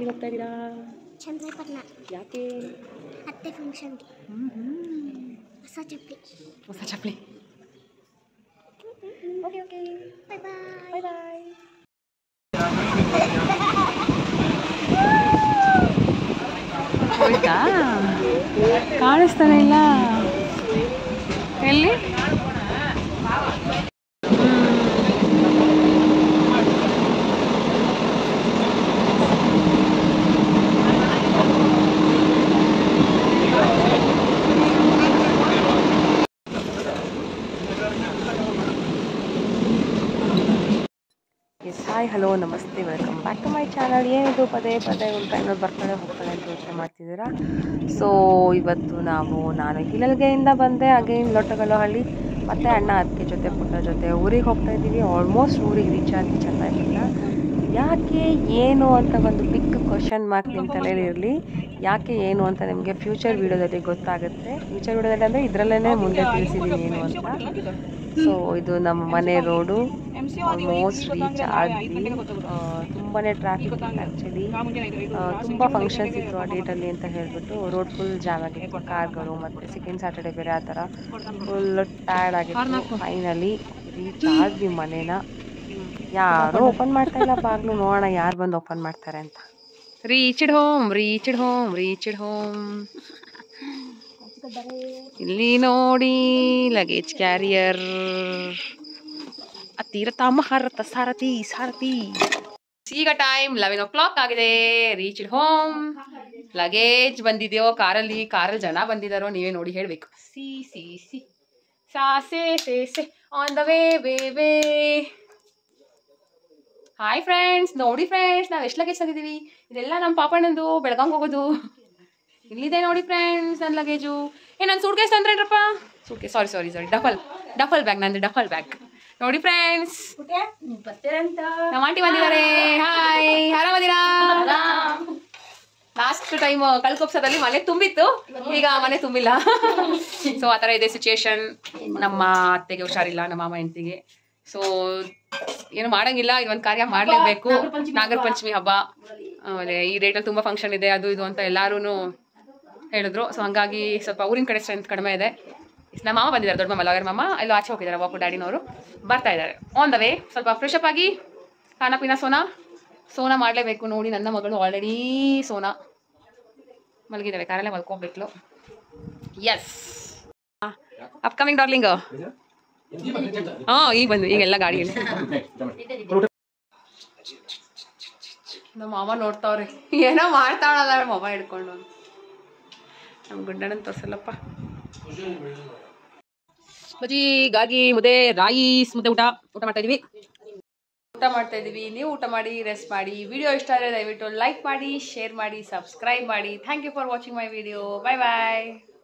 ಎಲ್ಲಿ ಹೋಗ್ತಾ ಇದ್ದೀರಾ? ಚಂದ್ರಪಟ್ಟಣ. ಯಾಕೆ? ಅತ್ತೆ ಫಂಕ್ಷನ್ಗೆ. ಹೊಸ ಚಪ್ಪಲಿ. ಹೊಸ ಚಪ್ಪಲಿ. Okay okay, bye bye bye. Bye. ಹೋಯ್ತಾ? ಕಾಣಿಸ್ತಾನೆ ಇಲ್ಲ. ಎಲ್ಲಿ? ಎಸ್, ಹಾಯ್, ಹಲೋ, ನಮಸ್ತೆ, welcome back to my channel. ಏನಿದು ಪದೇ ಪದೇ ಉಲ್ಟಾ ಇನ್ನೊಂದು ಬರ್ತಾಳೆ ಹೋಗ್ತಾಳೆ ಅಂತ ಯೋಚನೆ ಮಾಡ್ತಿದ್ದೀರಾ? ಸೊ ಇವತ್ತು ನಾನು ಹಿಳಲ್ಗೆಯಿಂದ ಬಂದೆ, ಅಗೇನ್ ಲೊಟ್ಟಗಲಹಳ್ಳಿ, ಮತ್ತು ಅಣ್ಣ ಅದಕ್ಕೆ ಜೊತೆ ಪುಟ್ಟ ಜೊತೆ ಊರಿಗೆ ಹೋಗ್ತಾ ಇದ್ದೀವಿ. ಆಲ್ಮೋಸ್ಟ್ ಊರಿಗೆ ರೀಚ್ ಆಗಿ ಚೆನ್ನಾಗಿಲ್ಲ. ಯಾಕೆ ಏನು ಅಂತ ಒಂದು ಬಿಗ್ ಕ್ವಶನ್ ಮಾರ್ಕ್ ನಿಮ್ಮ ತಲೆಯಲ್ಲಿ ಇರಲಿ. ಯಾಕೆ ಏನು ಅಂತ ನಿಮಗೆ ಫ್ಯೂಚರ್ ವೀಡಿಯೋದಲ್ಲಿ ಗೊತ್ತಾಗುತ್ತೆ. ಫ್ಯೂಚರ್ ವೀಡಿಯೋದಲ್ಲಿ ಅಂದರೆ ಇದರಲ್ಲೇ ಮುಂದೆ ತಿಳಿಸಿದ್ದೀನಿ ಏನು ಅಂತ. ಸೊ ಇದು ನಮ್ಮ ಮನೆ ರೋಡು. ಆಲ್ಮೋಸ್ಟ್ ರೀಚ್ ಆದ್ವಿ. ತುಂಬಾ ಟ್ರಾಫಿಕ್ ಇತ್ತು ಆ್ಯಕ್ಚುಲಿ. ತುಂಬ ಫಂಕ್ಷನ್ಸ್ ಇತ್ತು ಆ ಡೇಟಲ್ಲಿ ಅಂತ ಹೇಳಿಬಿಟ್ಟು ರೋಡ್ ಫುಲ್ ಜಾಮ್ ಆಗಿತ್ತು. ಕಾರ್ಗಳು ಮತ್ತು ಸೆಕೆಂಡ್ ಸ್ಯಾಟರ್ಡೆ ಬೇರೆ ಆ ಥರ ಫುಲ್ ಟಯರ್ಡ್ ಆಗಿತ್ತು. ಫೈನಲಿ ರೀಚ್ ಆದ್ವಿ ಮನೇನ. ಯಾರೂ ಓಪನ್ ಮಾಡ್ತಾ ಇಲ್ಲ ಬಾಗ್ಲು. ನೋಡೋಣ ಯಾರು ಬಂದು ಓಪನ್ ಮಾಡ್ತಾರೆ ಅಂತ. Reached home, reached home, reached home. ಇಲ್ಲಿ ನೋಡಿ ಲಗೇಜ್ ಕ್ಯಾರಿಯರ್. ಅತ್ತಿರತ ಮಹಾರಥ ಸಾರಥಿ ಸಾರಥಿ. ಈಗ ಟೈಮ್ 11 o'clock ಆಗಿದೆ. Reached home. ಲಗೇಜ್ ಬಂದಿದೆಯೋ ಕಾರಲ್ಲಿ ಜನ ಬಂದಿದ್ದಾರೋ ನೀವೇ ನೋಡಿ ಹೇಳಬೇಕು. ಸಿ ಸಿ ಸಿ ಸಾ ಸೇ ಸೇ ಸೇ on the way. Hi friends, ನೋಡಿ ಫ್ರೆಂಡ್ಸ್, ನಾವು ಎಷ್ಟು ಲಗೇಜ್ ತಂದಿದ್ದೀವಿ. ಇದೆಲ್ಲ ನಮ್ಮ ಪಾಪಣ್ಣಂದು ಬೆಳಗಾಂಗೆ ಹೋಗೋದು. ಇಲ್ಲಿದೆ ನೋಡಿ ಫ್ರೆಂಡ್ಸ್ ನನ್ನ ಲಗೇಜು. ನನ್ನ ಸೂಟ್ ಕೇಸ್ ತಂದ್ರೇನ್ರಪ್ಪ? Suitcase, sorry duffel bag, ನಂದು ಡಫಲ್ ಬ್ಯಾಗ್. ನೋಡಿ ಫ್ರೆಂಡ್ಸ್, ನಮ್ಮ ಆಂಟಿ ಬಂದಿದ್ದಾರೆ. ಹಾಯ್, ಆರಾಮದಿರಾ? ಲಾಸ್ಟ್ ಟೈಮ್ ಕಳ್ಕೊಪ್ಸದಲ್ಲಿ ಮನೆ ತುಂಬಿತ್ತು, ಈಗ ಮನೆ ತುಂಬಿಲ್ಲ. ಸೊ ಆ ಥರ ಇದೆ ಸಿಚುಯೇಷನ್. ನಮ್ಮ ಅತ್ತೆಗೆ ಹುಷಾರಿಲ್ಲ, ನಮ್ಮ ಮಾಮ ಹೆಂಡತಿಗೆ. ಸೊ ಏನು ಮಾಡೋಂಗಿಲ್ಲ, ಇದೊಂದು ಕಾರ್ಯ ಮಾಡಲೇಬೇಕು. ನಾಗರ ಪಂಚಮಿ ಹಬ್ಬ, ಆಮೇಲೆ ಈ ಡೇಟಲ್ಲಿ ತುಂಬ ಫಂಕ್ಷನ್ ಇದೆ, ಅದು ಇದು ಅಂತ ಎಲ್ಲರೂ ಹೇಳಿದ್ರು. ಸೊ ಹಂಗಾಗಿ ಸ್ವಲ್ಪ ಊರಿನ ಕಡೆ ಸ್ಟ್ರೆಂತ್ ಕಡಿಮೆ ಇದೆ. ನಮ್ಮ ಮಾಮ ಬಂದಿದ್ದಾರೆ, ದೊಡ್ಡ ಮಾಮ, ಲಾಯರ್ ಮಾಮ. ಎಲ್ಲೋ ಆಚೆ ಹೋಗಿದ್ದಾರೆ, ವಾಪು ಡ್ಯಾಡಿನವರು ಬರ್ತಾ ಇದ್ದಾರೆ. On the way. ಸ್ವಲ್ಪ ಫ್ರೆಶ್ ಅಪ್ ಆಗಿ ಖಾನ ಪೀನಾ ಸೋನಾ ಮಾಡಲೇಬೇಕು. ನೋಡಿ ನನ್ನ ಮಗಳು ಆಲ್ರೆಡಿ ಸೋನಾ ಮಲಗಿದ್ದಾಳೆ, ಕಾರಲ್ಲೇ ಮಲ್ಕೊಂಡ್ಬಿಟ್ಲು. Yes, upcoming darling. ಈಗ ಬಂದು ಈಗೆಲ್ಲ ಗಾಡಿಯಲ್ಲಿ ನಮ್ಮ ಮಾಮ ನೋಡ್ತಾವ್ರಿ, ಏನೋ ಮಾಡ್ತಾವಳಲ್ಲ ಮಾಮ ಹಿಡ್ಕೊಂಡು. ನಮ್ಮ ಗುಂಡಣ್ಣನ ತೋರ್ಸಲ್ಲಪ್ಪ. ಬಜಿ ಗಾಗಿ ಮುದ್ದೆ ರೈಸ್ ಮುದ್ದೆ ಊಟ ಮಾಡ್ತಾ ಇದೀವಿ. ನೀವು ಊಟ ಮಾಡಿ, ರೆಸ್ಟ್ ಮಾಡಿ. ವಿಡಿಯೋ ಇಷ್ಟ ಆದರೆ ದಯವಿಟ್ಟು ಲೈಕ್ ಮಾಡಿ, ಶೇರ್ ಮಾಡಿ, ಸಬ್ಸ್ಕ್ರೈಬ್ ಮಾಡಿ. Thank you for watching my video. Bye bye.